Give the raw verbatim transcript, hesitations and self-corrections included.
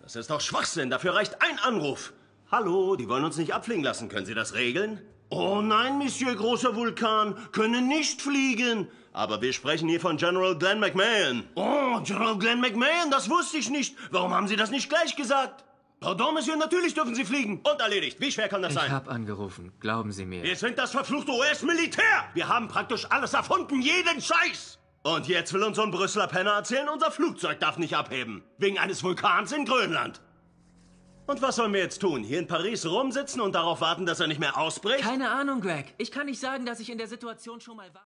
Das ist doch Schwachsinn. Dafür reicht ein Anruf. Hallo, die wollen uns nicht abfliegen lassen. Können Sie das regeln? Oh nein, Monsieur Großer Vulkan. Können nicht fliegen. Aber wir sprechen hier von General Glenn McMahon. Oh, General Glenn McMahon, das wusste ich nicht. Warum haben Sie das nicht gleich gesagt? Pardon, Monsieur, natürlich dürfen Sie fliegen. Und erledigt. Wie schwer kann das Ich sein? Ich habe angerufen. Glauben Sie mir. Wir sind das verfluchte U S-Militär. Wir haben praktisch alles erfunden. Jeden Scheiß. Und jetzt will uns so ein Brüsseler Penner erzählen, unser Flugzeug darf nicht abheben. Wegen eines Vulkans in Grönland. Und was sollen wir jetzt tun? Hier in Paris rumsitzen und darauf warten, dass er nicht mehr ausbricht? Keine Ahnung, Greg. Ich kann nicht sagen, dass ich in der Situation schon mal war.